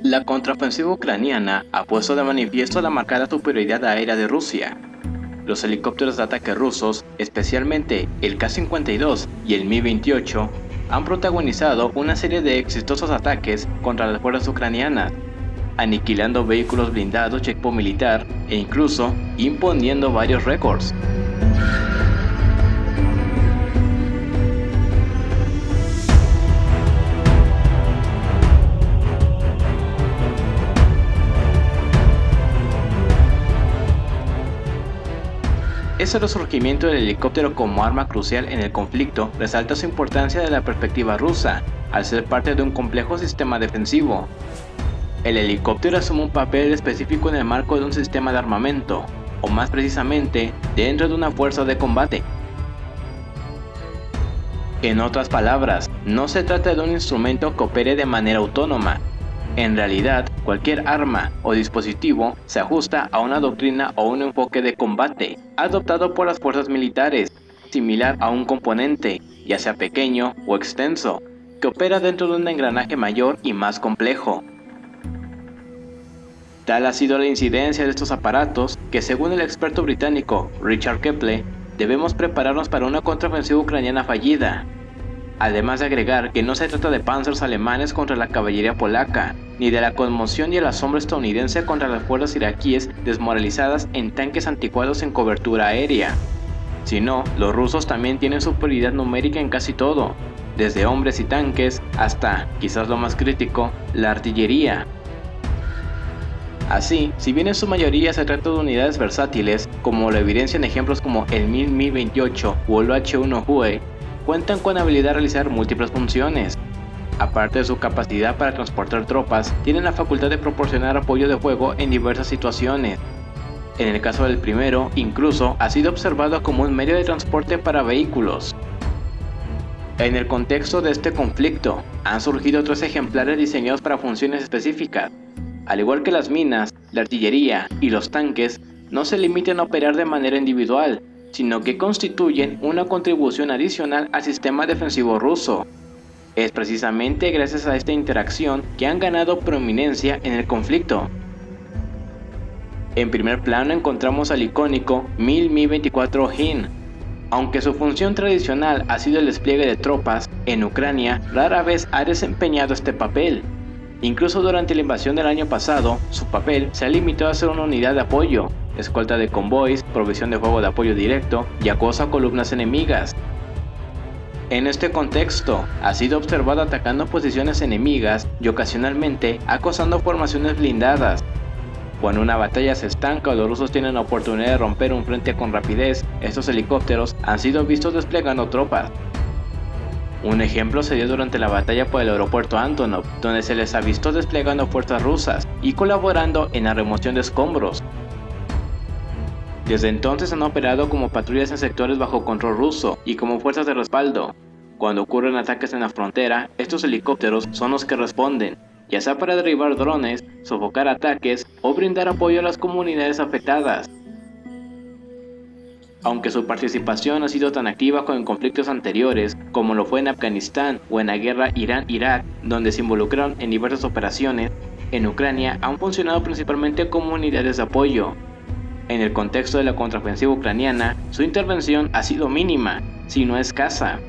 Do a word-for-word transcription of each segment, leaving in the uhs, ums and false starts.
La contraofensiva ucraniana ha puesto de manifiesto la marcada superioridad aérea de Rusia. Los helicópteros de ataque rusos, especialmente el Ka cincuenta y dos y el Mi veintiocho, han protagonizado una serie de exitosos ataques contra las fuerzas ucranianas, aniquilando vehículos blindados y equipo militar e incluso imponiendo varios récords. Ese resurgimiento del helicóptero como arma crucial en el conflicto resalta su importancia desde la perspectiva rusa, al ser parte de un complejo sistema defensivo. El helicóptero asume un papel específico en el marco de un sistema de armamento, o más precisamente, dentro de una fuerza de combate. En otras palabras, no se trata de un instrumento que opere de manera autónoma. En realidad, cualquier arma o dispositivo se ajusta a una doctrina o un enfoque de combate adoptado por las fuerzas militares, similar a un componente, ya sea pequeño o extenso, que opera dentro de un engranaje mayor y más complejo. Tal ha sido la incidencia de estos aparatos que, según el experto británico Richard Keppel, debemos prepararnos para una contraofensiva ucraniana fallida. Además de agregar que no se trata de panzers alemanes contra la caballería polaca, ni de la conmoción y el asombro estadounidense contra las fuerzas iraquíes desmoralizadas en tanques anticuados en cobertura aérea, sino los rusos también tienen superioridad numérica en casi todo, desde hombres y tanques hasta, quizás lo más crítico, la artillería. Así, si bien en su mayoría se trata de unidades versátiles, como lo evidencian ejemplos como el Mi veintiocho o el H uno Huey, cuentan con habilidad de realizar múltiples funciones. Aparte de su capacidad para transportar tropas, tienen la facultad de proporcionar apoyo de fuego en diversas situaciones. En el caso del primero, incluso ha sido observado como un medio de transporte para vehículos. En el contexto de este conflicto, han surgido tres ejemplares diseñados para funciones específicas. Al igual que las minas, la artillería y los tanques, no se limitan a operar de manera individual, sino que constituyen una contribución adicional al sistema defensivo ruso. Es precisamente gracias a esta interacción que han ganado prominencia en el conflicto. En primer plano encontramos al icónico Mi veinticuatro Hind. Aunque su función tradicional ha sido el despliegue de tropas, en Ucrania rara vez ha desempeñado este papel. Incluso durante la invasión del año pasado, su papel se ha limitado a ser una unidad de apoyo, escolta de convoys, provisión de fuego de apoyo directo y acoso a columnas enemigas. En este contexto, ha sido observado atacando posiciones enemigas y ocasionalmente acosando formaciones blindadas. Cuando una batalla se estanca o los rusos tienen la oportunidad de romper un frente con rapidez, estos helicópteros han sido vistos desplegando tropas. Un ejemplo se dio durante la batalla por el aeropuerto Antonov, donde se les avistó desplegando fuerzas rusas y colaborando en la remoción de escombros. Desde entonces han operado como patrullas en sectores bajo control ruso y como fuerzas de respaldo. Cuando ocurren ataques en la frontera, estos helicópteros son los que responden, ya sea para derribar drones, sofocar ataques o brindar apoyo a las comunidades afectadas. Aunque su participación ha sido tan activa como en conflictos anteriores, como lo fue en Afganistán o en la guerra Irán-Irak, donde se involucraron en diversas operaciones, en Ucrania han funcionado principalmente como unidades de apoyo. En el contexto de la contraofensiva ucraniana, su intervención ha sido mínima, si no escasa.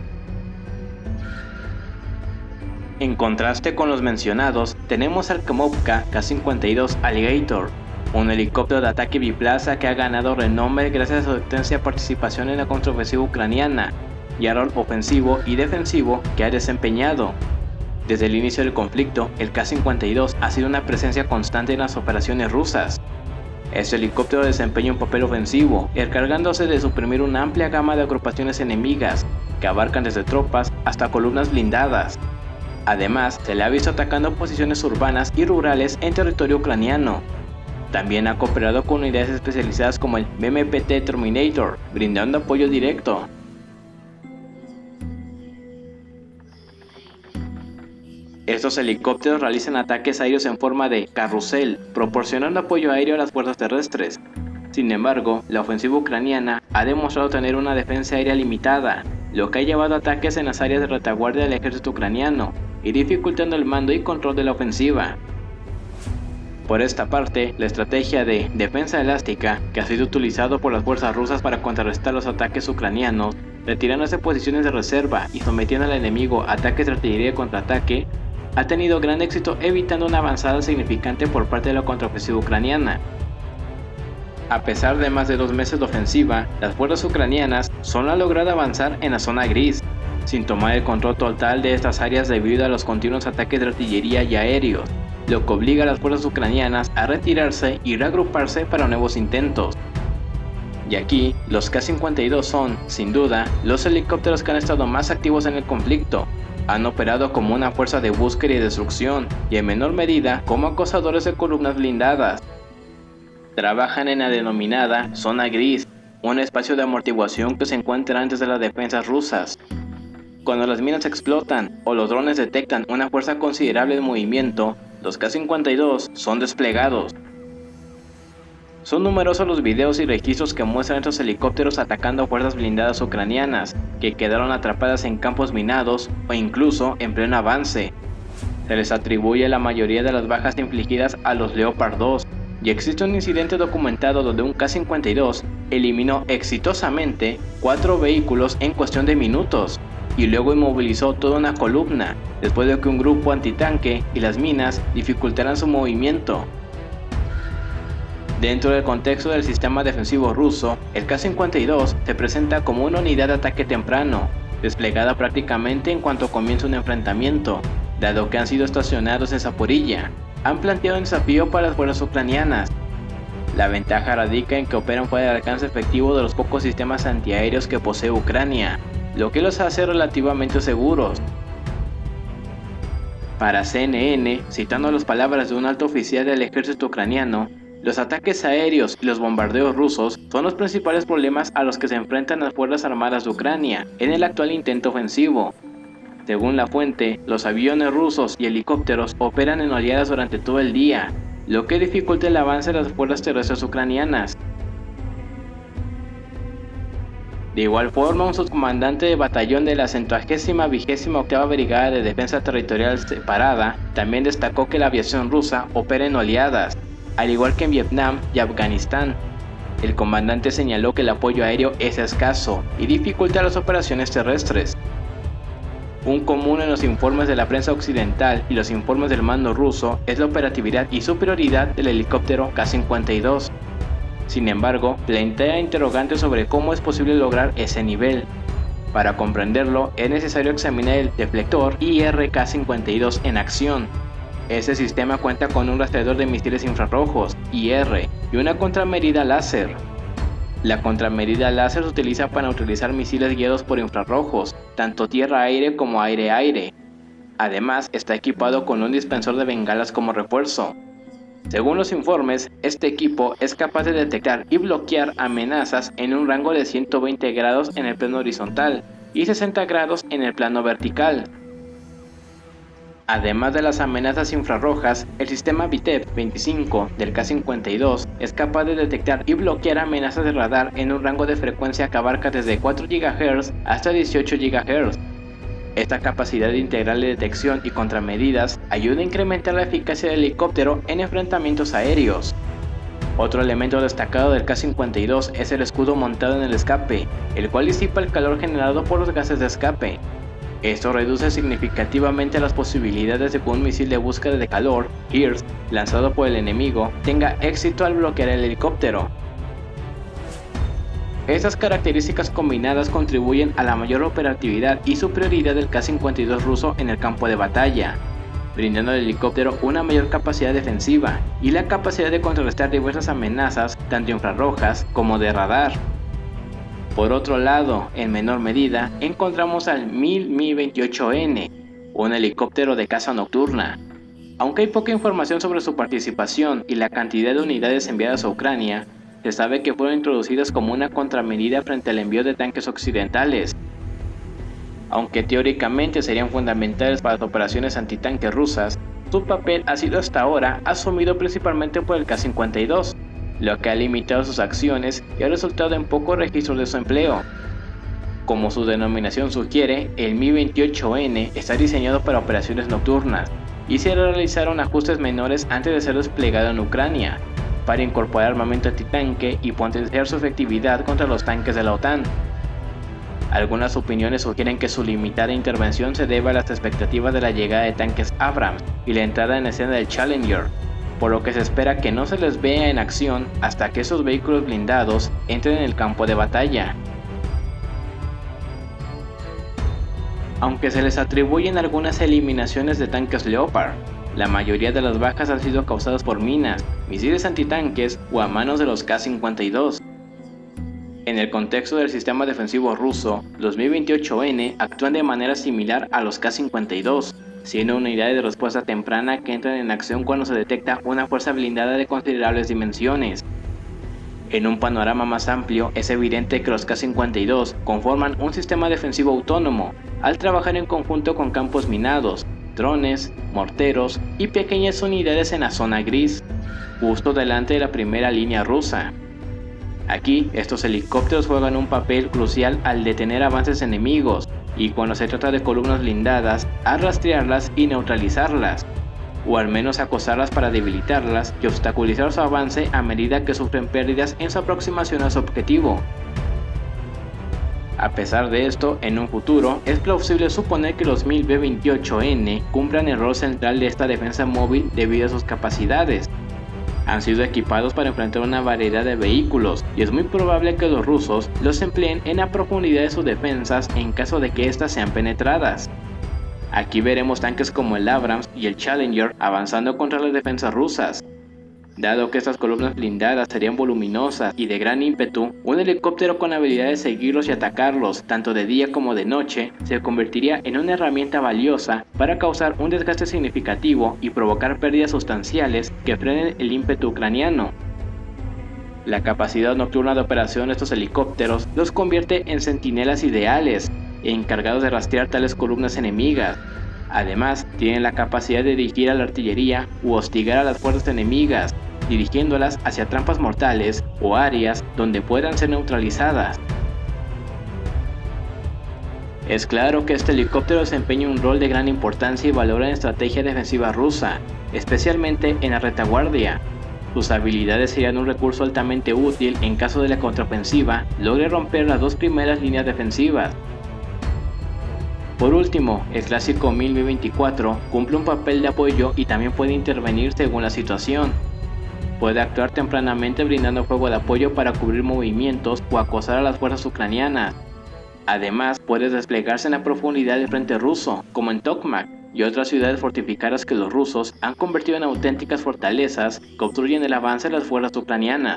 En contraste con los mencionados, tenemos al Kamovka Ka cincuenta y dos Alligator, un helicóptero de ataque biplaza que ha ganado renombre gracias a su extensa participación en la contraofensiva ucraniana y al rol ofensivo y defensivo que ha desempeñado. Desde el inicio del conflicto, el Ka cincuenta y dos ha sido una presencia constante en las operaciones rusas. Este helicóptero desempeña un papel ofensivo, encargándose de suprimir una amplia gama de agrupaciones enemigas, que abarcan desde tropas hasta columnas blindadas. Además, se le ha visto atacando posiciones urbanas y rurales en territorio ucraniano. También ha cooperado con unidades especializadas como el B M P T Terminator, brindando apoyo directo. Estos helicópteros realizan ataques aéreos en forma de carrusel, proporcionando apoyo aéreo a las fuerzas terrestres. Sin embargo, la ofensiva ucraniana ha demostrado tener una defensa aérea limitada, lo que ha llevado a ataques en las áreas de retaguardia del ejército ucraniano y dificultando el mando y control de la ofensiva. Por esta parte, la estrategia de defensa elástica, que ha sido utilizado por las fuerzas rusas para contrarrestar los ataques ucranianos, retirándose posiciones de reserva y sometiendo al enemigo a ataques de artillería y contraataque, ha tenido gran éxito evitando una avanzada significante por parte de la contraofensiva ucraniana. A pesar de más de dos meses de ofensiva, las fuerzas ucranianas solo han logrado avanzar en la zona gris, sin tomar el control total de estas áreas debido a los continuos ataques de artillería y aéreos, lo que obliga a las fuerzas ucranianas a retirarse y reagruparse para nuevos intentos. Y aquí, los Ka cincuenta y dos son, sin duda, los helicópteros que han estado más activos en el conflicto. Han operado como una fuerza de búsqueda y destrucción, y en menor medida como acosadores de columnas blindadas. Trabajan en la denominada Zona Gris, un espacio de amortiguación que se encuentra antes de las defensas rusas. Cuando las minas explotan o los drones detectan una fuerza considerable de movimiento, los Ka cincuenta y dos son desplegados. Son numerosos los videos y registros que muestran a estos helicópteros atacando fuerzas blindadas ucranianas, que quedaron atrapadas en campos minados o incluso en pleno avance. Se les atribuye la mayoría de las bajas infligidas a los Leopard dos, y existe un incidente documentado donde un Ka cincuenta y dos eliminó exitosamente cuatro vehículos en cuestión de minutos, y luego inmovilizó toda una columna, después de que un grupo antitanque y las minas dificultaran su movimiento. Dentro del contexto del sistema defensivo ruso, el Ka cincuenta y dos se presenta como una unidad de ataque temprano, desplegada prácticamente en cuanto comienza un enfrentamiento, dado que han sido estacionados en Zaporilla. Han planteado un desafío para las fuerzas ucranianas. La ventaja radica en que operan fuera del alcance efectivo de los pocos sistemas antiaéreos que posee Ucrania, lo que los hace relativamente seguros. Para C N N, citando las palabras de un alto oficial del ejército ucraniano, los ataques aéreos y los bombardeos rusos son los principales problemas a los que se enfrentan las fuerzas armadas de Ucrania en el actual intento ofensivo. Según la fuente, los aviones rusos y helicópteros operan en oleadas durante todo el día, lo que dificulta el avance de las fuerzas terrestres ucranianas. De igual forma, un subcomandante de batallón de la centuagésima vigésima octava Brigada de Defensa Territorial Separada también destacó que la aviación rusa opera en oleadas, al igual que en Vietnam y Afganistán. El comandante señaló que el apoyo aéreo es escaso y dificulta las operaciones terrestres. Un común en los informes de la prensa occidental y los informes del mando ruso es la operatividad y superioridad del helicóptero Ka cincuenta y dos. Sin embargo, plantea interrogantes sobre cómo es posible lograr ese nivel. Para comprenderlo, es necesario examinar el deflector I R Ka cincuenta y dos en acción. Este sistema cuenta con un rastreador de misiles infrarrojos, I R, y una contramedida láser. La contramedida láser se utiliza para neutralizar misiles guiados por infrarrojos, tanto tierra-aire como aire-aire. Además, está equipado con un dispensador de bengalas como refuerzo. Según los informes, este equipo es capaz de detectar y bloquear amenazas en un rango de ciento veinte grados en el plano horizontal y sesenta grados en el plano vertical. Además de las amenazas infrarrojas, el sistema V I T E P veinticinco del Ka cincuenta y dos es capaz de detectar y bloquear amenazas de radar en un rango de frecuencia que abarca desde cuatro gigahercios hasta dieciocho gigahercios. Esta capacidad integral de detección y contramedidas ayuda a incrementar la eficacia del helicóptero en enfrentamientos aéreos. Otro elemento destacado del Ka cincuenta y dos es el escudo montado en el escape, el cual disipa el calor generado por los gases de escape. Esto reduce significativamente las posibilidades de que un misil de búsqueda de calor, I R S, lanzado por el enemigo, tenga éxito al bloquear el helicóptero. Estas características combinadas contribuyen a la mayor operatividad y superioridad del Ka cincuenta y dos ruso en el campo de batalla, brindando al helicóptero una mayor capacidad defensiva y la capacidad de contrarrestar diversas amenazas, tanto infrarrojas como de radar. Por otro lado, en menor medida, encontramos al mil Mi veintiocho N, un helicóptero de caza nocturna. Aunque hay poca información sobre su participación y la cantidad de unidades enviadas a Ucrania, se sabe que fueron introducidas como una contramedida frente al envío de tanques occidentales. Aunque teóricamente serían fundamentales para las operaciones antitanques rusas, su papel ha sido hasta ahora asumido principalmente por el Ka cincuenta y dos, lo que ha limitado sus acciones y ha resultado en pocos registros de su empleo. Como su denominación sugiere, el Mi veintiocho N está diseñado para operaciones nocturnas, y se realizaron ajustes menores antes de ser desplegado en Ucrania, para incorporar armamento antitanque y potenciar su efectividad contra los tanques de la OTAN. Algunas opiniones sugieren que su limitada intervención se debe a las expectativas de la llegada de tanques Abrams y la entrada en escena del Challenger, por lo que se espera que no se les vea en acción hasta que esos vehículos blindados entren en el campo de batalla. Aunque se les atribuyen algunas eliminaciones de tanques Leopard, la mayoría de las bajas han sido causadas por minas, misiles antitanques o a manos de los Ka cincuenta y dos. En el contexto del sistema defensivo ruso, los Mi veintiocho N actúan de manera similar a los Ka cincuenta y dos, siendo unidades de respuesta temprana que entran en acción cuando se detecta una fuerza blindada de considerables dimensiones. En un panorama más amplio, es evidente que los Ka cincuenta y dos conforman un sistema defensivo autónomo, al trabajar en conjunto con campos minados, drones, morteros y pequeñas unidades en la zona gris, justo delante de la primera línea rusa. Aquí, estos helicópteros juegan un papel crucial al detener avances enemigos, y cuando se trata de columnas blindadas, a rastrearlas y neutralizarlas, o al menos acosarlas para debilitarlas y obstaculizar su avance a medida que sufren pérdidas en su aproximación a su objetivo. A pesar de esto, en un futuro, es plausible suponer que los mil B veintiocho N cumplan el rol central de esta defensa móvil debido a sus capacidades. Han sido equipados para enfrentar una variedad de vehículos, y es muy probable que los rusos los empleen en la profundidad de sus defensas en caso de que éstas sean penetradas. Aquí veremos tanques como el Abrams y el Challenger avanzando contra las defensas rusas. Dado que estas columnas blindadas serían voluminosas y de gran ímpetu, un helicóptero con la habilidad de seguirlos y atacarlos, tanto de día como de noche, se convertiría en una herramienta valiosa para causar un desgaste significativo y provocar pérdidas sustanciales que frenen el ímpetu ucraniano. La capacidad nocturna de operación de estos helicópteros los convierte en centinelas ideales, encargados de rastrear tales columnas enemigas. Además, tienen la capacidad de dirigir a la artillería u hostigar a las fuerzas enemigas, dirigiéndolas hacia trampas mortales o áreas donde puedan ser neutralizadas. Es claro que este helicóptero desempeña un rol de gran importancia y valor en la estrategia defensiva rusa, especialmente en la retaguardia. Sus habilidades serían un recurso altamente útil en caso de la contraofensiva logre romper las dos primeras líneas defensivas. Por último, el clásico mil Mi veinticuatro cumple un papel de apoyo y también puede intervenir según la situación. Puede actuar tempranamente brindando fuego de apoyo para cubrir movimientos o acosar a las fuerzas ucranianas. Además, puede desplegarse en la profundidad del frente ruso, como en Tokmak y otras ciudades fortificadas que los rusos han convertido en auténticas fortalezas que obstruyen el avance de las fuerzas ucranianas.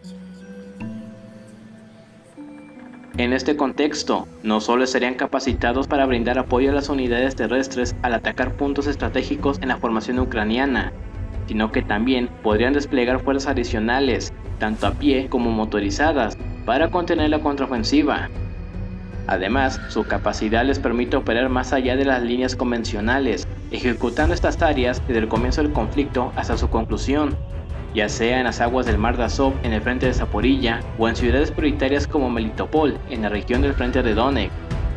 En este contexto, no solo serían capacitados para brindar apoyo a las unidades terrestres al atacar puntos estratégicos en la formación ucraniana, sino que también podrían desplegar fuerzas adicionales, tanto a pie como motorizadas, para contener la contraofensiva. Además, su capacidad les permite operar más allá de las líneas convencionales, ejecutando estas tareas desde el comienzo del conflicto hasta su conclusión, ya sea en las aguas del Mar de Azov en el frente de Zaporilla o en ciudades prioritarias como Melitopol en la región del frente de Donetsk.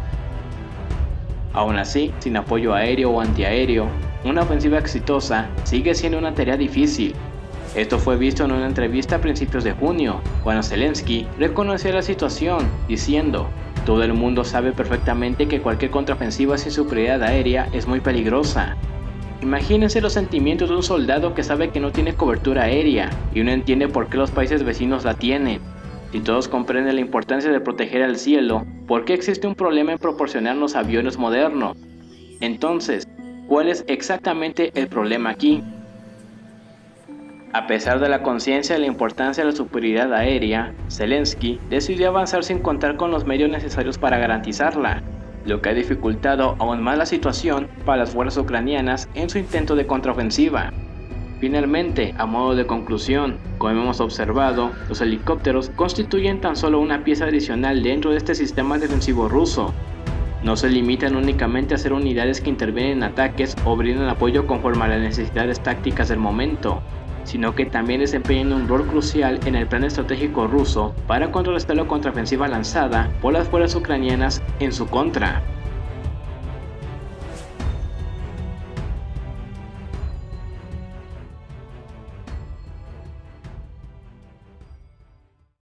Aún así, sin apoyo aéreo o antiaéreo, una ofensiva exitosa sigue siendo una tarea difícil. Esto fue visto en una entrevista a principios de junio, cuando Zelensky reconoció la situación, diciendo: "Todo el mundo sabe perfectamente que cualquier contraofensiva sin superioridad aérea es muy peligrosa. Imagínense los sentimientos de un soldado que sabe que no tiene cobertura aérea y no entiende por qué los países vecinos la tienen. Si todos comprenden la importancia de proteger al cielo, ¿por qué existe un problema en proporcionarnos aviones modernos? Entonces, ¿cuál es exactamente el problema aquí?". A pesar de la conciencia de la importancia de la superioridad aérea, Zelensky decidió avanzar sin contar con los medios necesarios para garantizarla, lo que ha dificultado aún más la situación para las fuerzas ucranianas en su intento de contraofensiva. Finalmente, a modo de conclusión, como hemos observado, los helicópteros constituyen tan solo una pieza adicional dentro de este sistema defensivo ruso. No se limitan únicamente a ser unidades que intervienen en ataques o brindan apoyo conforme a las necesidades tácticas del momento, sino que también desempeñan un rol crucial en el plan estratégico ruso para contrarrestar la contraofensiva lanzada por las fuerzas ucranianas en su contra.